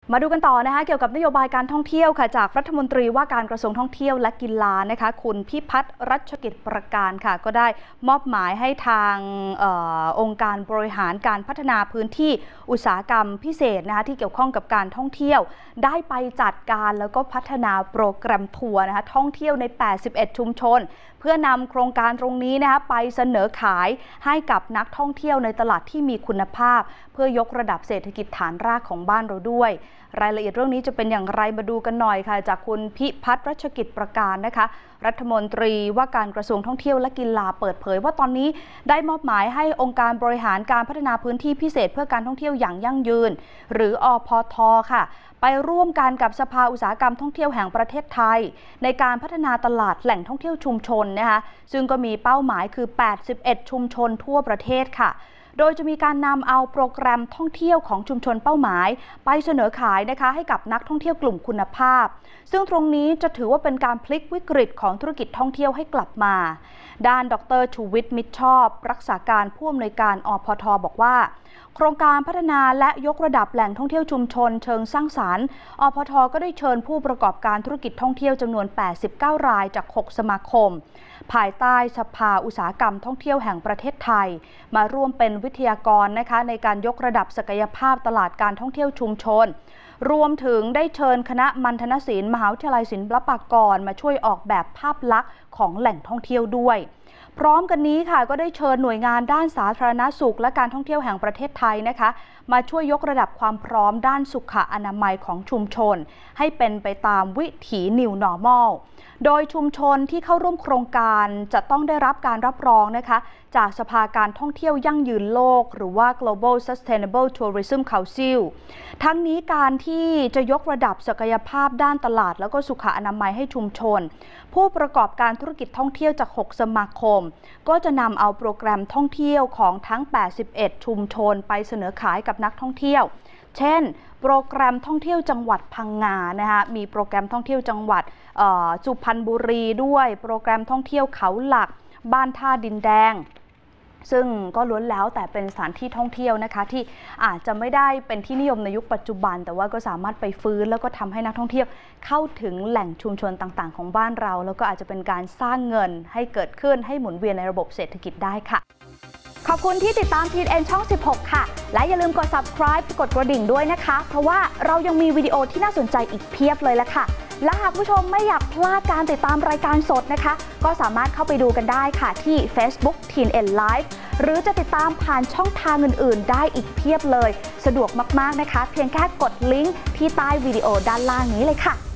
มาดูกันต่อนะคะเกี่ยวกับนโยบายการท่องเที่ยวค่ะจากรัฐมนตรีว่าการกระทรวงท่องเที่ยวและกีฬานะคะคุณพิพัฒน์รัชกิจประการค่ะก็ได้มอบหมายให้ทางองค์การบริหารการพัฒนาพื้นที่อุตสาหกรรมพิเศษนะคะที่เกี่ยวข้องกับการท่องเที่ยวได้ไปจัดการแล้วก็พัฒนาโปรแกรมทัวร์นะคะท่องเที่ยวใน81ชุมชนเพื่อนำโครงการตรงนี้นะคะไปเสนอขายให้กับนักท่องเที่ยวในตลาดที่มีคุณภาพเพื่อยกระดับเศรษฐกิจฐานรากของบ้านเราด้วยรายละเอียดเรื่องนี้จะเป็นอย่างไรมาดูกันหน่อยค่ะจากคุณพิพัฒน์รัชกิจประการนะคะรัฐมนตรีว่าการกระทรวงท่องเที่ยวและกีฬาเปิดเผยว่าตอนนี้ได้มอบหมายให้องค์การบริหารการพัฒนาพื้นที่พิเศษเพื่อการท่องเที่ยวอย่างยั่งยืนหรืออพท.ค่ะไปร่วมกันกับสภาอุตสาหกรรมท่องเที่ยวแห่งประเทศไทยในการพัฒนาตลาดแหล่งท่องเที่ยวชุมชนนะคะซึ่งก็มีเป้าหมายคือ81ชุมชนทั่วประเทศค่ะโดยจะมีการนำเอาโปรแกรมท่องเที่ยวของชุมชนเป้าหมายไปเสนอขายนะคะให้กับนักท่องเที่ยวกลุ่มคุณภาพซึ่งตรงนี้จะถือว่าเป็นการพลิกวิกฤตของธุรกิจท่องเที่ยวให้กลับมาด้านดร.ชูวิทย์มิตรชอบรักษาการผู้อำนวยการอพท.บอกว่าโครงการพัฒนาและยกระดับแหล่งท่องเที่ยวชุมชนเชิงสร้างสรรค์อพท.ก็ได้เชิญผู้ประกอบการธุรกิจท่องเที่ยวจำนวน89รายจาก6สมาคมภายใต้สภาอุตสาหกรรมท่องเที่ยวแห่งประเทศไทยมาร่วมเป็นวิทยากรนะคะในการยกระดับศักยภาพตลาดการท่องเที่ยวชุมชนรวมถึงได้เชิญคณะมัณฑนศิลป์มหาวิทยาลัยศิลปากรมาช่วยออกแบบภาพลักษณ์ของแหล่งท่องเที่ยวด้วยพร้อมกันนี้ค่ะก็ได้เชิญหน่วยงานด้านสาธารณสุขและการท่องเที่ยวแห่งประเทศไทยนะคะมาช่วยยกระดับความพร้อมด้านสุขอนามัยของชุมชนให้เป็นไปตามวิถี New Normal โดยชุมชนที่เข้าร่วมโครงการจะต้องได้รับการรับรองนะคะจากสภาการท่องเที่ยวยั่งยืนโลกหรือว่า Global Sustainable Tourism Council ทั้งนี้การที่จะยกระดับศักยภาพด้านตลาดแล้วก็สุขอนามัยให้ชุมชนผู้ประกอบการธุรกิจท่องเที่ยวจาก6สมาคมก็จะนำเอาโปรแกรมท่องเที่ยวของทั้ง81ชุมชนไปเสนอขายกับนักท่องเที่ยวเช่นโปรแกรมท่องเที่ยวจังหวัดพังงานะคะมีโปรแกรมท่องเที่ยวจังหวัดสุพรรณบุรีด้วยโปรแกรมท่องเที่ยวเขาหลักบ้านท่าดินแดงซึ่งก็ล้วนแล้วแต่เป็นสถานที่ท่องเที่ยวนะคะที่อาจจะไม่ได้เป็นที่นิยมในยุคปัจจุบันแต่ว่าก็สามารถไปฟื้นแล้วก็ทำให้นักท่องเที่ยวเข้าถึงแหล่งชุมชนต่างๆของบ้านเราแล้วก็อาจจะเป็นการสร้างเงินให้เกิดขึ้นให้หมุนเวียนในระบบเศรษฐกิจได้ค่ะขอบคุณที่ติดตาม TNN ช่อง 16 ค่ะและอย่าลืมกด subscribe กดกระดิ่งด้วยนะคะเพราะว่าเรายังมีวิดีโอที่น่าสนใจอีกเพียบเลยละค่ะและหากผู้ชมไม่อยากพลาดการติดตามรายการสดนะคะก็สามารถเข้าไปดูกันได้ค่ะที่ Facebook TNN Live หรือจะติดตามผ่านช่องทางอื่นๆได้อีกเพียบเลยสะดวกมากๆนะคะเพียงแค่กดลิงก์ที่ใต้วิดีโอด้านล่างนี้เลยค่ะ